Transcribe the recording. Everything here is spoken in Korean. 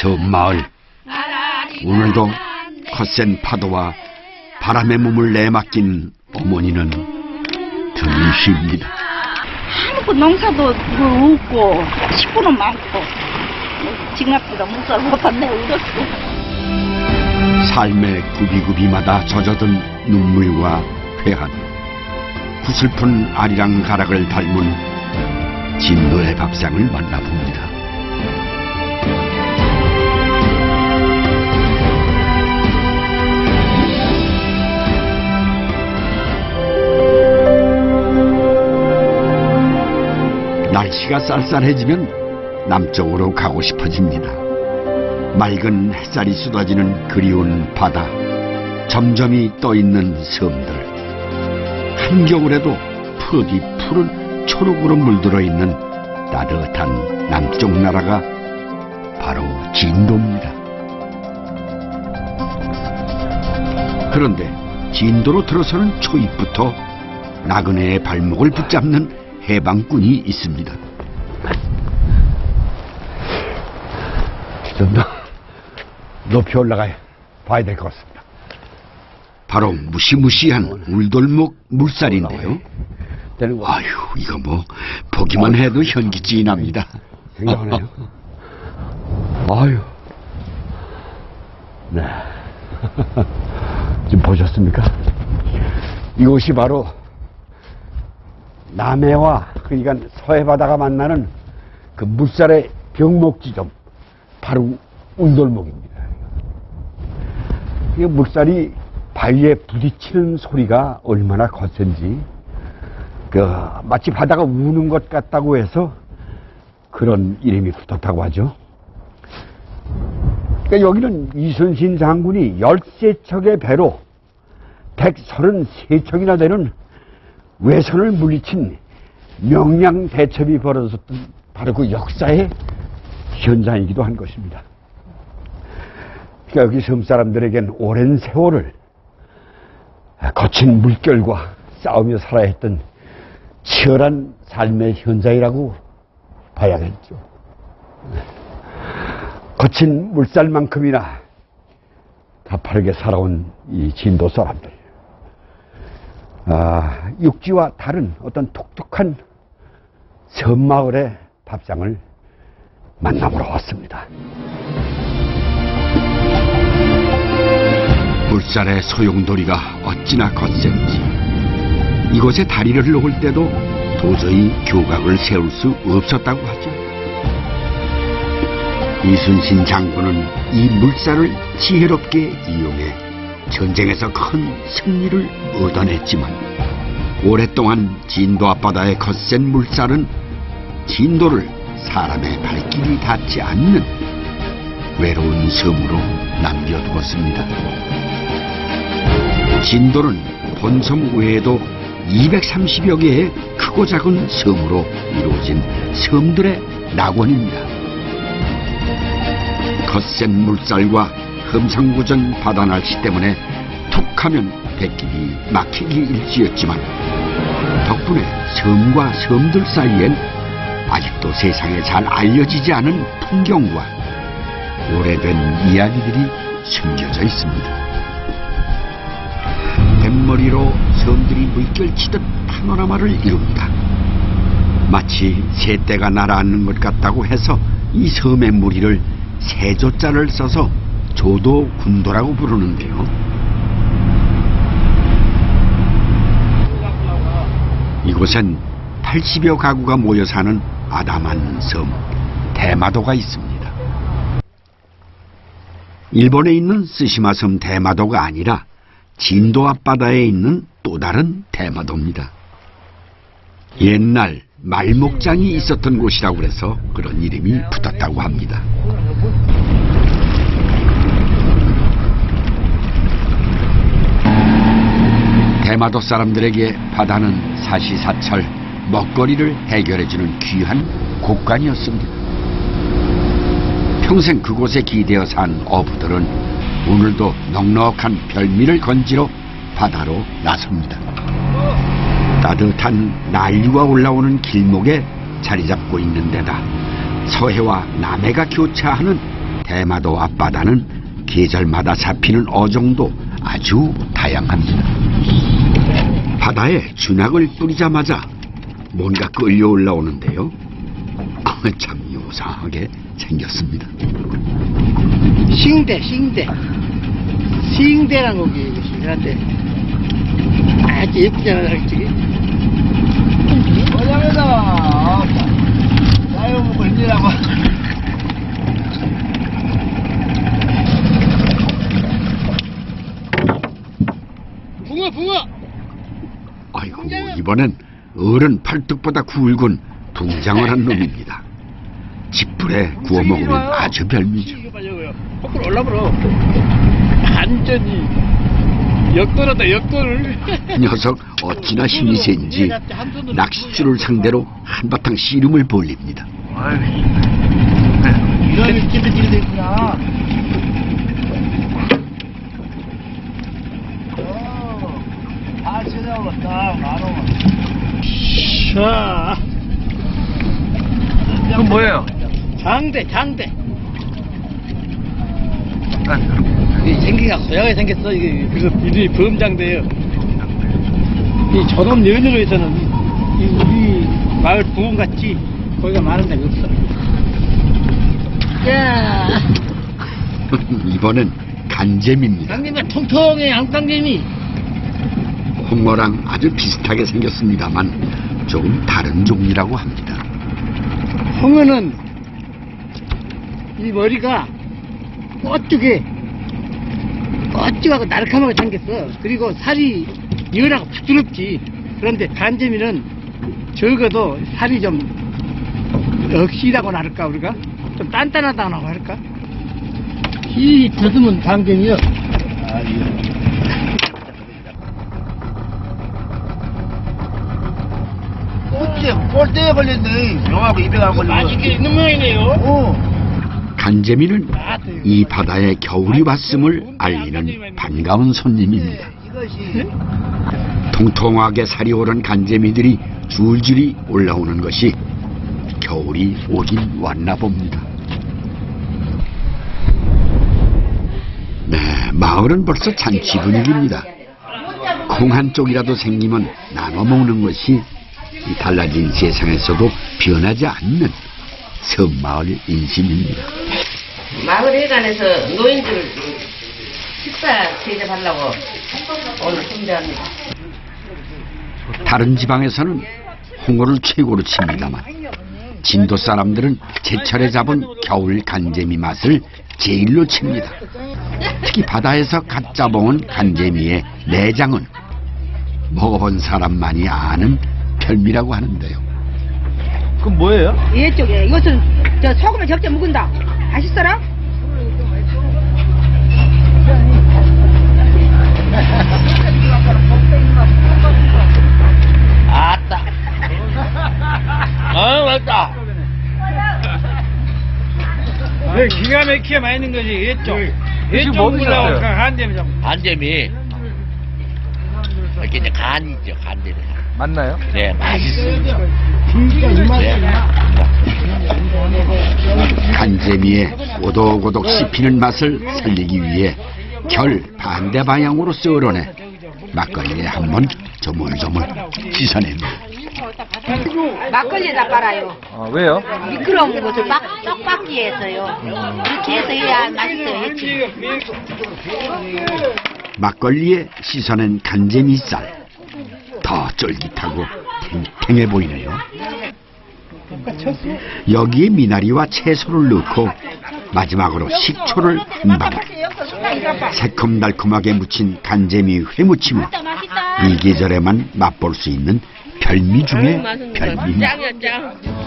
섬마을. 오늘도 거센 파도와 바람의 몸을 내맡긴 어머니는 등을 쉽니다. 아무것도 농사도 없고 식구는 많고 징합비가 못 살고 봤네. 울었어. 삶의 구비구비마다 젖어든 눈물과 회한, 구슬픈 아리랑가락을 닮은 진도의 밥상을 만나봅니다. 날씨가 쌀쌀해지면 남쪽으로 가고 싶어집니다. 맑은 햇살이 쏟아지는 그리운 바다, 점점이 떠있는 섬들, 한겨울에도 푸디 푸른 초록으로 물들어 있는 따뜻한 남쪽 나라가 바로 진도입니다. 그런데 진도로 들어서는 초입부터 나그네의 발목을 붙잡는 해방꾼이 있습니다. 좀 더 높이 올라가 봐야 될 것 같습니다. 바로 무시무시한 울돌목 물살인데요. 아유, 이거 뭐 보기만 해도 현기증이 납니다. 생각하네요. 아유, 네. 지금 보셨습니까? 이곳이 바로 남해와 그러니까 서해 바다가 만나는 그 물살의 병목 지점, 바로 울돌목입니다. 이 물살이 바위에 부딪히는 소리가 얼마나 거센지, 마치 바다가 우는 것 같다고 해서 그런 이름이 붙었다고 하죠. 그러니까 여기는 이순신 장군이 13척의 배로 133척이나 되는 외선을 물리친 명량 대첩이 벌어졌던 바로 그 역사의 현장이기도 한 것입니다. 그러니까 여기 섬 사람들에겐 오랜 세월을 거친 물결과 싸우며 살아야 했던 치열한 삶의 현장이라고 봐야겠죠. 거친 물살만큼이나 가파르게 살아온 이 진도 사람들. 육지와 다른 어떤 독특한 섬마을의 밥상을 만나보러 왔습니다. 물살의 소용돌이가 어찌나 거센지 이곳에 다리를 놓을 때도 도저히 교각을 세울 수 없었다고 하죠. 이순신 장군은 이 물살을 지혜롭게 이용해 전쟁에서 큰 승리를 얻어냈지만 오랫동안 진도 앞바다의 거센 물살은 진도를 사람의 발길이 닿지 않는 외로운 섬으로 남겨두었습니다. 진도는 본섬 외에도 230여 개의 크고 작은 섬으로 이루어진 섬들의 낙원입니다. 거센 물살과 흠상구전 바다 날씨 때문에 툭하면 뱃길이 막히기 일쑤였지만 덕분에 섬과 섬들 사이엔 아직도 세상에 잘 알려지지 않은 풍경과 오래된 이야기들이 숨겨져 있습니다. 뱃머리로 섬들이 물결치듯 파노라마를 이룬다. 마치 새떼가 날아앉는 것 같다고 해서 이 섬의 무리를 세조자를 써서 조도군도라고 부르는데요. 이곳엔 80여 가구가 모여 사는 아담한 섬 대마도가 있습니다. 일본에 있는 스시마섬 대마도가 아니라 진도 앞바다에 있는 또 다른 대마도입니다. 옛날 말목장이 있었던 곳이라고 해서 그런 이름이 붙었다고 합니다. 대마도 사람들에게 바다는 사시사철 먹거리를 해결해주는 귀한 곳간이었습니다. 평생 그곳에 기대어 산 어부들은 오늘도 넉넉한 별미를 건지러 바다로 나섭니다. 따뜻한 난류가 올라오는 길목에 자리 잡고 있는 데다 서해와 남해가 교차하는 대마도 앞바다는 계절마다 잡히는 어종도 아주 다양합니다. 바다에 준학을 뿌리자마자 뭔가 끌려 올라오는데요. 참 요상하게 생겼습니다. 싱대란 거기 이한테 아주 예쁘잖아 솔직히. 뭐냐면서 나요 먹고 힘내라고. 붕어. 아이고, 이번엔 어른 팔뚝보다 굵은 둥장을 한 놈입니다. 집불에 구워 먹으면 아주 별미죠. 거꾸로 올라버려. 완전히 역도로다 역도를. 녀석 어찌나 힘이 센지 낚싯줄을 상대로 한바탕 씨름을 벌립니다. 이런 느낌이 있구나. 아, 찾아왔다. 만원. 자. 그건 뭐예요? 장대. 이 생기가 고양이 생겼어. 이게 그래서 이름이 범장대예요. 이 저놈 연으로 있어는 이 우리 마을 부흥같이 거기가 많은 데가 없어. 야. 이번엔 간잼입니다. 강림이 통통해. 양강림이. 홍어랑 아주 비슷하게 생겼습니다만 조금 다른 종이라고 합니다. 홍어는 이 머리가 뻗죽하고 날카롭게 생겼어. 그리고 살이 연하고 부드럽지. 그런데 간재미는 적어도 살이 좀 억시다고나 할까 우리가? 좀 단단하다고 할까? 이 더듬은 간재미요. 꼴대에 걸렸네. 병하고 입에 안 걸리고. 맛있게 있는 모양이네요. 간재미는 이 바다에 겨울이 왔음을 알리는 반가운 손님입니다. 통통하게 살이 오른 간재미들이 줄줄이 올라오는 것이 겨울이 오긴 왔나 봅니다. 네, 마을은 벌써 잔치 분위기입니다. 콩 한 쪽이라도 생기면 나눠 먹는 것이 이 달라진 세상에서도 변하지 않는 섬마을 인심입니다. 마을 회관에서 노인들 식사 대접하려고 오늘 준비합니다. 다른 지방에서는 홍어를 최고로 칩니다만 진도 사람들은 제철에 잡은 겨울 간재미 맛을 제일로 칩니다. 특히 바다에서 갓 잡아온 간재미의 내장은 먹어본 사람만이 아는 별미라고 하는데요. 그건 뭐예요? 이쪽에 이것은 저 소금을 적게 묵은다. 맛있어라? 아따. 맛있다. 기가 막히게 맛있는 거지. 지금 뭐 드셨어요? 간재미 이렇게 이제 간이죠. 간재미 맞나요? 네, 맛있어요. 간재미의 오독오독 씹히는 맛을 살리기 위해 결 반대 방향으로 썰어내 막걸리에 한번 조물조물 씻어냅니다. 막걸리에다 빨아요. 아, 왜요? 미끄러운 것을 떡 빡기 해서요. 이렇게 해서 해야 맛있어요. 막걸리에 씻어낸 간재미살 더 쫄깃하고 탱탱해 보이네요. 여기에 미나리와 채소를 넣고 마지막으로 식초를 한 방울, 새콤달콤하게 무친 간재미 회무침은 이 계절에만 맛볼 수 있는 별미 중에 별미입니다. 짱이야 짱.